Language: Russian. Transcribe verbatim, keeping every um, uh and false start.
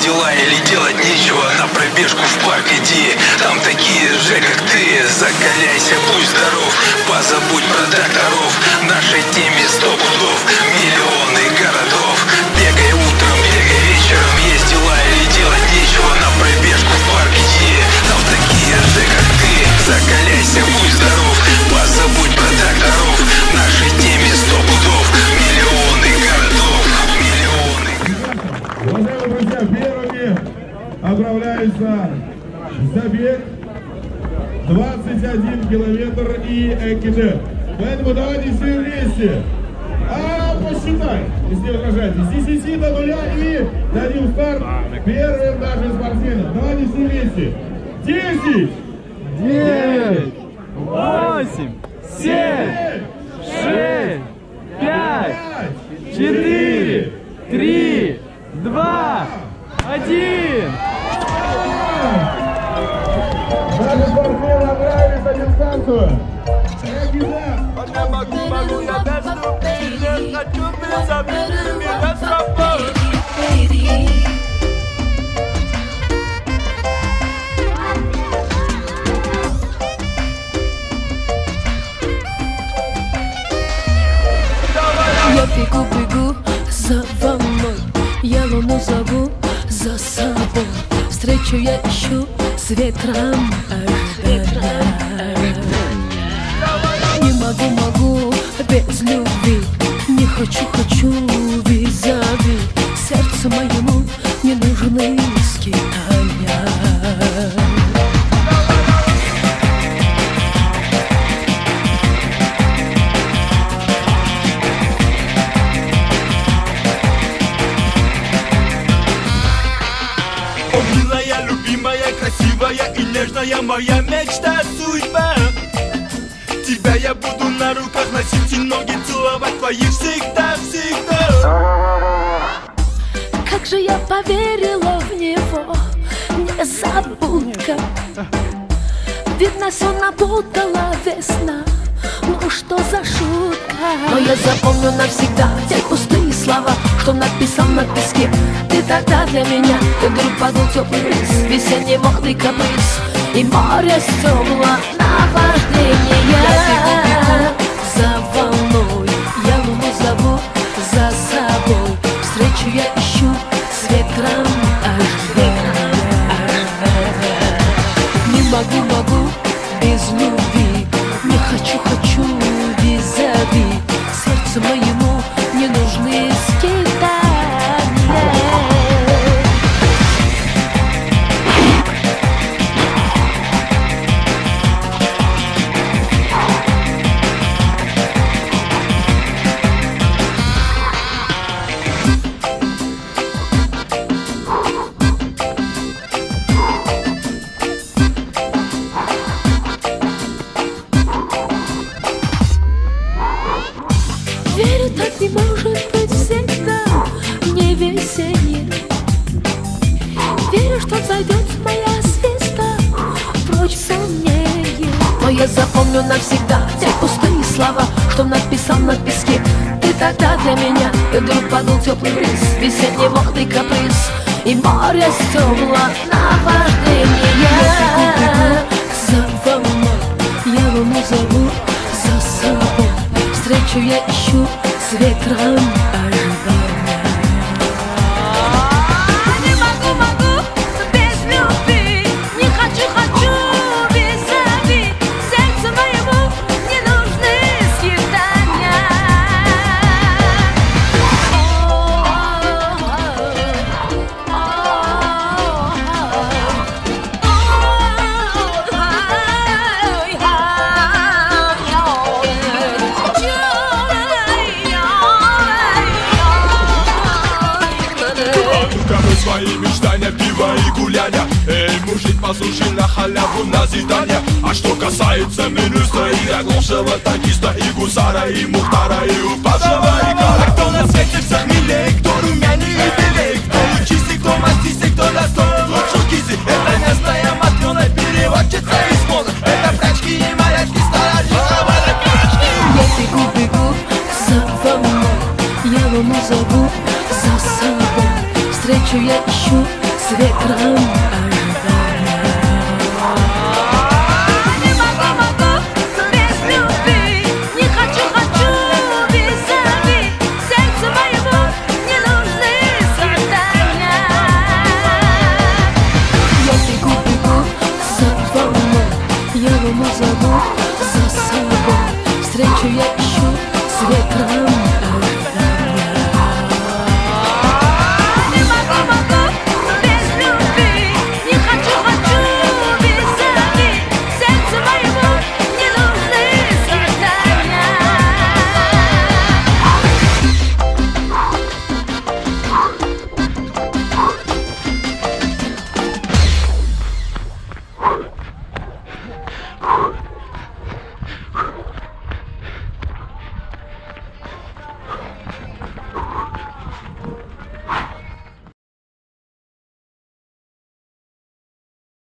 есть дела или делать нечего, на пробежку в парк иди. Там такие же, как ты, закаляйся, будь здоров. Позабудь про докторов, в нашей теме сто пудов, миллионы городов. Бегай утром, бегай вечером, есть дела или делать нечего, на пробежку в парк иди. Там такие же, как ты, закаляйся, будь здоров. Позабудь про докторов, в нашей теме сто пудов, миллионы городов, миллионы. Уважаемые друзья, первыми отправляется забег двадцать один километр и ЭКД. Поэтому давайте все вместе. А посчитай, если не возражаете, с десяти до нуля и дадим старт первым нашим спортсменам. Давайте все вместе. десять, девять, восемь, семь, шесть, пять, четыре, три, два, один. Наши спортсмены отправились на дистанцию. Я бегу, бегу за волной, я луну зову за собой. Встречу я ищу с ветром, не могу, могу без любви, не хочу, хочу визави. Сердцу моему не нужны скитания. Милая, любимая, красивая и нежная моя мечта, судьба. Тебя я буду на руках носить и ноги целовать твои всегда, всегда. Как же я поверила в него, незабудка. Видно, все напутала весна. Ну что за шутка? Но я запомню навсегда те пустые слова, что написал на песке. Ты тогда для меня, и вдруг подул теплый бриз, весенний мокрый каприз, и море стёмло наваждение. Я бегу, бегу за волной, я луну зову за собой. Встречу я ищу с ветром ожидания. Не могу, могу без любви, не хочу, хочу визави. Сердцу моему не нужны скитания. Верю, так не может быть всегда, не весенне. Верю, что зайдет моя звезда, прочь сомнения. Но я запомню навсегда те пустые слова, что написал на песке. Ты тогда для меня, и вдруг подул теплый бриз, весенний мокрый каприз, и море стёмло наваждение. Я за волной, я луну зову за собой. Встречу я ищу с ветром ожидания. Не могу, могу без любви, не хочу, хочу визави. Сердцу моему не нужны скитания. Свои мечтания, пиво и гуляния. Эй, мужик, послушай на халяву назидания. А что касается министра и оглушего танкиста, и гусара, и мухтара, и упавшего река. Кто на свете всех милей, кто румяней и белей, кто лучистый, кто мастистый, кто достоин лучших кизи. Это местная матрёна, переводчица из моды. Это прачки и морячки, старожитного рыбачки. Я бегу, бегу за волной, я луну зову за собой. Встречу я ищу с ветром.